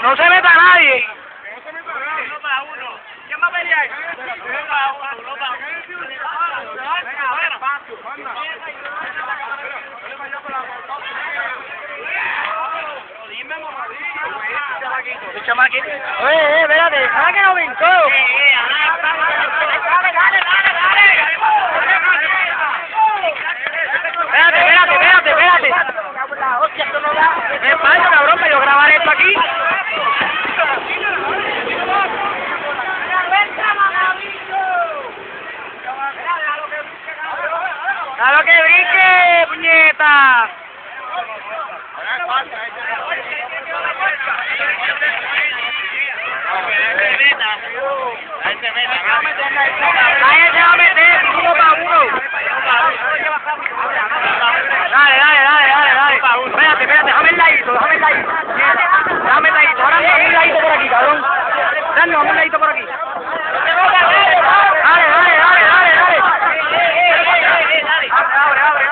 No se meta nadie. Uno para uno. ¿Quién va a pelear? Uno para uno. Venga, bueno. Chamaquito. Oye, espérate. ¿Sabes que no brincó? Espérate. Hostia, esto no da. Me falta, cabrón, para yo grabar esto aquí. ¡A lo que brinque, puñeta! Ahí se va a meter, uno para uno. Dale. Espérate, déjame el ladito. Déjame el ladito. Ahora dame un ladito por aquí, cabrón. Dame un ladito por aquí. Dale. Abre.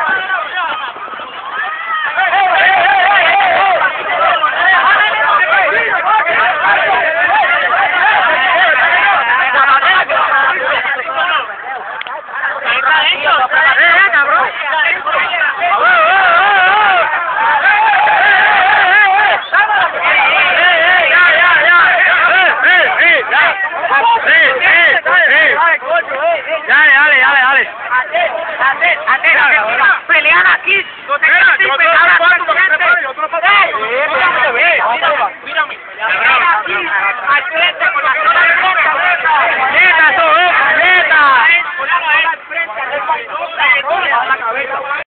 Cabrón. Dale. Pelean aquí.